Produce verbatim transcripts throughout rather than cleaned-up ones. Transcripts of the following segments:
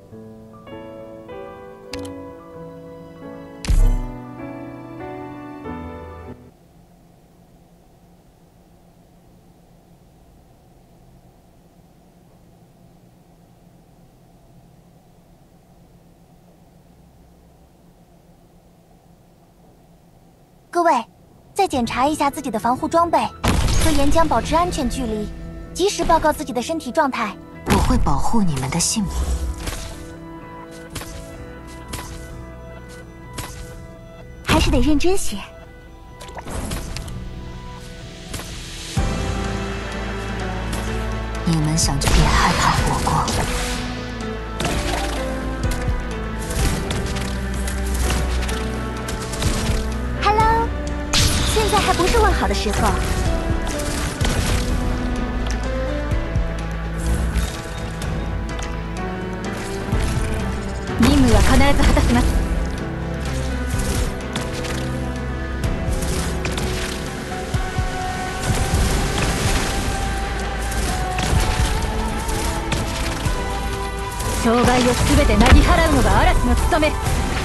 各位，再检查一下自己的防护装备，和岩浆保持安全距离，及时报告自己的身体状态。 我会保护你们的性命。 还是得认真些。 你们想就别害怕火光。 现在还不是问好的时候。 任務は必ず果たします。障害を全てなぎ払うのが嵐の務め。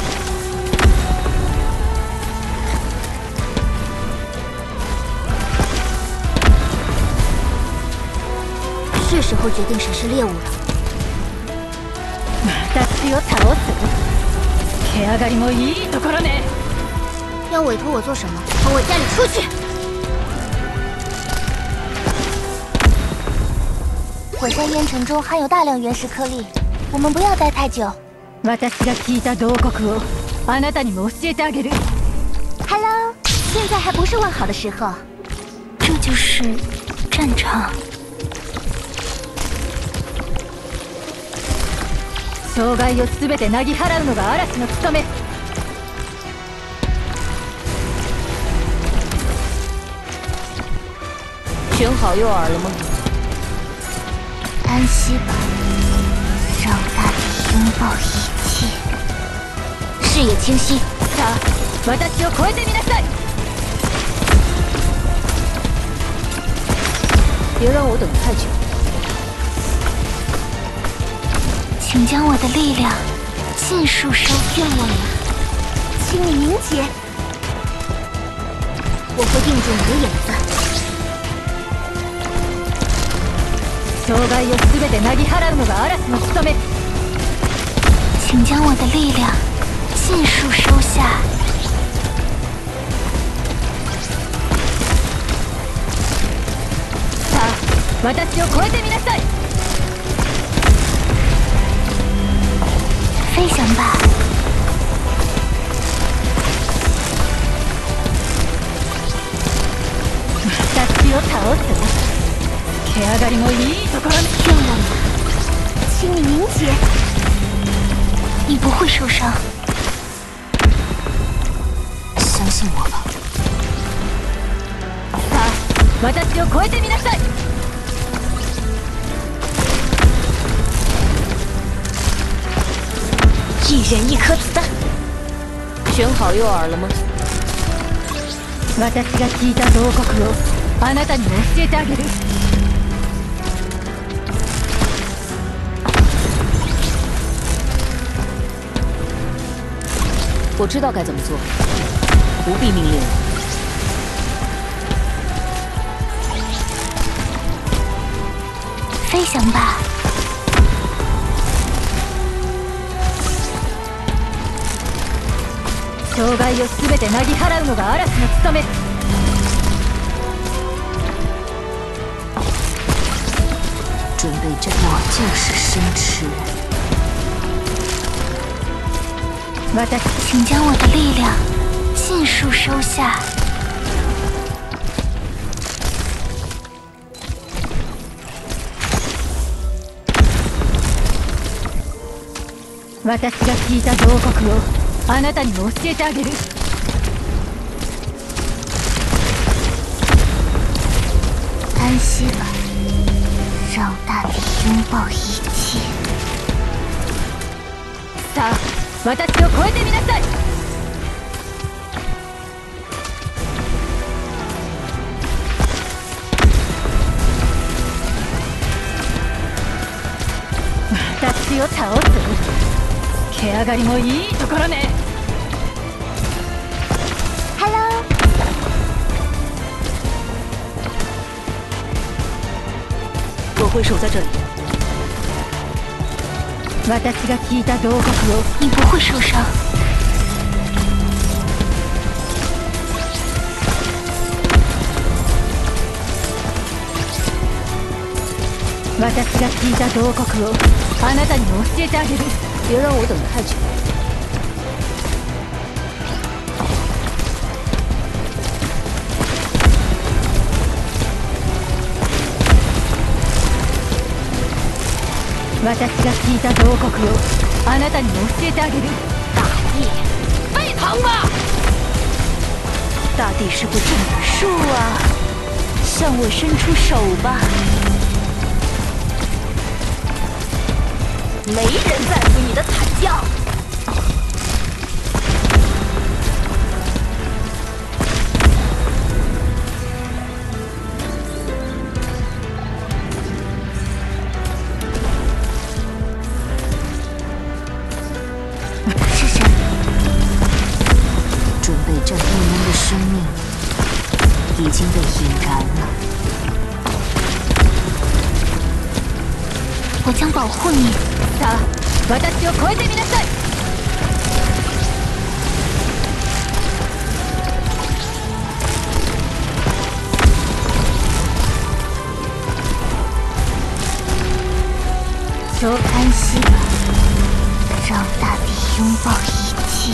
是时候决定谁是猎物了。 私を倒す。毛上がりもいいところね。 要委托我做什么？从我家里出去！火山烟尘中含有大量原石颗粒，我们不要待太久。 私が聞いた慟哭をあなたにも教えてあげる。 Hello， 现在还不是问好的时候。 这就是战场。 障害を全てなぎ払うのが嵐の務め。 选好诱饵了吗？ 安息吧，让大地拥抱一切。视野清晰。 さあ、私を超えてみなさい。 别让我等太久。 请将我的力量尽数收。愿望呀，请你凝结，我会定住你的影子。 障害を全てなぎ払うのが嵐の務め。 请将我的力量尽数收下。 さあ、私を超えてみなさい。 飞翔吧！ 私を倒す。毛上がりもいいところね。 愿望呀，请你凝结，你不会受伤。 相信我吧。 さあ、私を超えてみなさい。 一人一颗子弹。 选好诱饵了吗？ 私が聞いた慟哭をあなたにも教えてあげる。 我知道该怎么做，不必命令我。 飞翔吧！ 障害を全てなぎ払うのが嵐の務め。 准备战，我就是生吃人。 私， 请将我的力量尽数收下。 私が聞いた慟哭をあなたにも教えてあげる。 安息吧，让大地拥抱一切。 さあ、私を超えてみなさい。私私を倒す。毛上がりもいいところね。 Hello。 我会守在这里。 私が聞いた恫喝を。 你不会受伤。 私が聞いた恫喝をあなたにも教えてあげる。 别让我等太久。 私が聞いた恫喝をあなたにも教えてあげる。 大地，沸腾吧！大地是不正的树啊，向我伸出手吧。没人在乎你的惨叫。 是谁？ 准备战斗人的生命已经被引燃了。 我将保护你。 さあ、私を超えてみなさい。 说安息吧，让大地拥抱一切。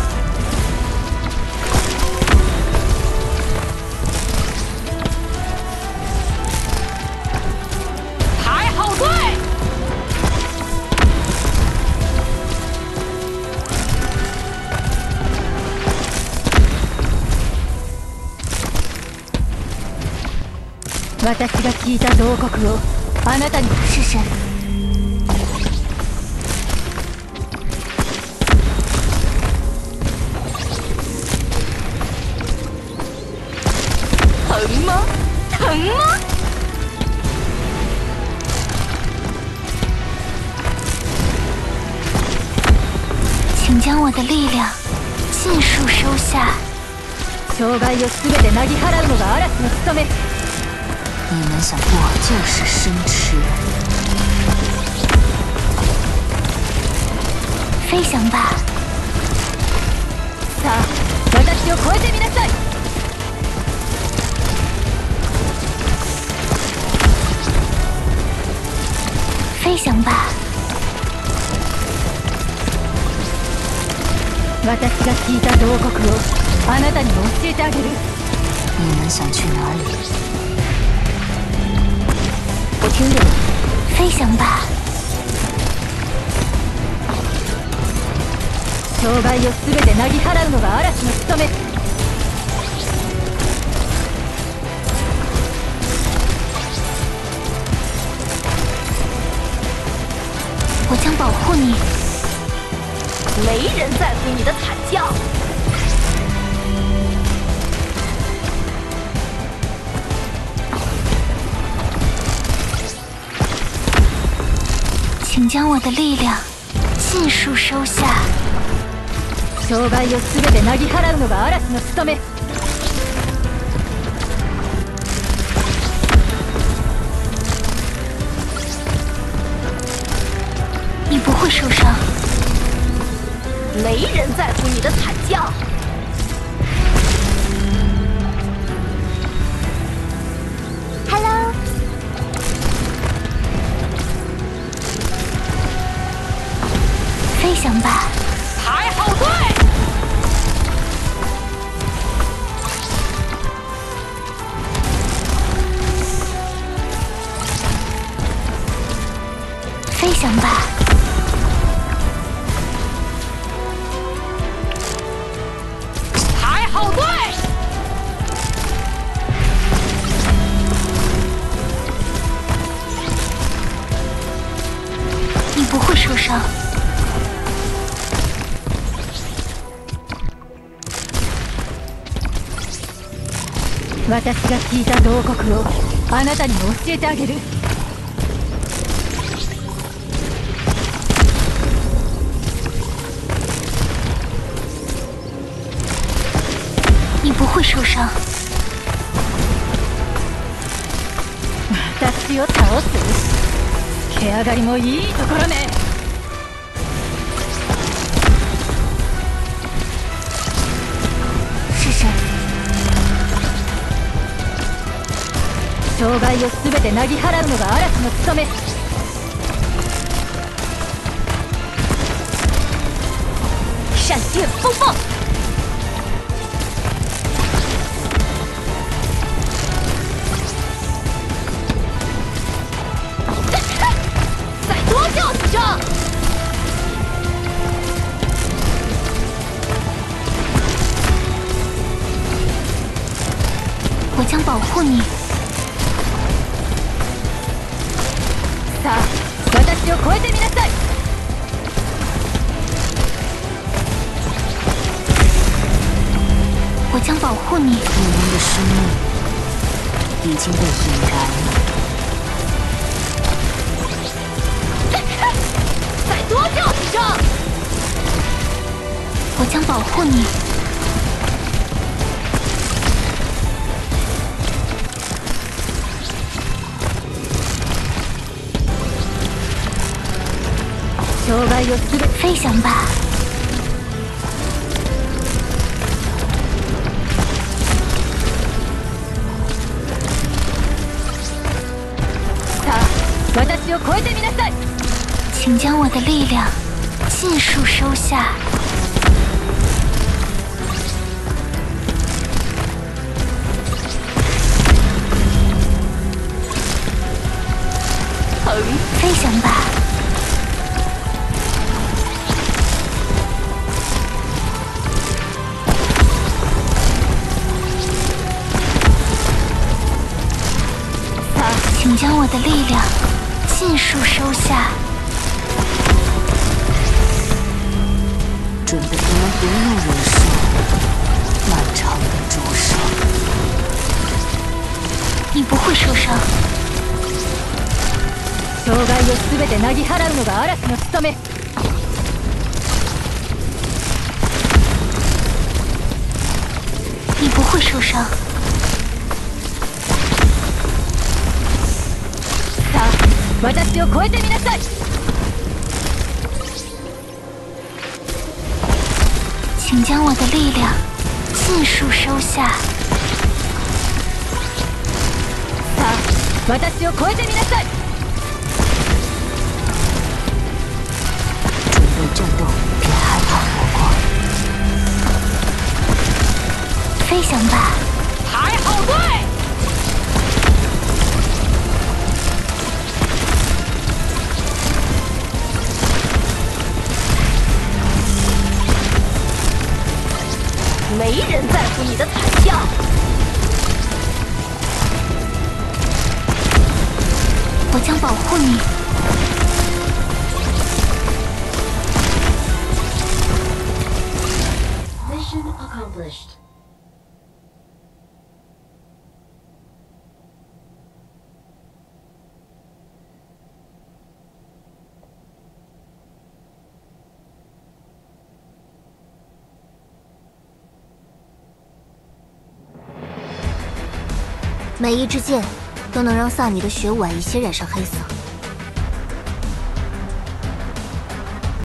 排好队！ 私が聞いた恫喝をあなたに。 是谁？ 疼吗？疼吗？ 请将我的力量尽数收下。 障害を全てなぎ払うのが嵐の務め。 你们想，我就是生吃。 飞翔吧！ さあ、私を超えてみなさい。 飞翔吧！ 私が聞いた恫喝をあなたにも教えてあげる。 你们想去哪里？我听见了。 飞翔吧！ 障害を全てなぎ払うのが嵐の務め。 我将保护你。 没人在乎你的惨叫。 请将我的力量尽数收下。 障害を全てなぎ払うのが嵐の務め。 你不会受伤。 没人在乎你的惨叫。 Hello。飞翔吧！ 排好队！ 飞翔吧！ 排好队！ 你不会受伤。 私が聞いた恫喝をあなたにも教えてあげる。 受伤。 私を倒す？毛上がりもいいところね。 是谁？ 障害をすべてなぎ払うのが嵐の務め。 闪电风暴！再多叫几声！我将保护你。 さあ、私を超えてみなさい。 我将保护你。 你们的生命已经被引燃了。 再多叫几声！我将保护你。 障害をすべて飞翔吧！ 私を超えてみなさい。 请将我的力量尽数收下。飞翔吧！请将我的力量尽数收下。 准备你们不用忍受漫长的灼伤。 你不会受伤。 障害をすべてなぎ払うのが嵐の務め。 你不会受伤。 さあ、私を超えてみなさい。 请将我的力量尽数收下。 さあ、私を超えてみなさい。 准备战斗，别害怕火光。 飞翔吧！ 排好队。 没人在乎你的惨叫。我将保护你。 Mission accomplished. 每一支箭都能让萨米的血晚一些染上黑色。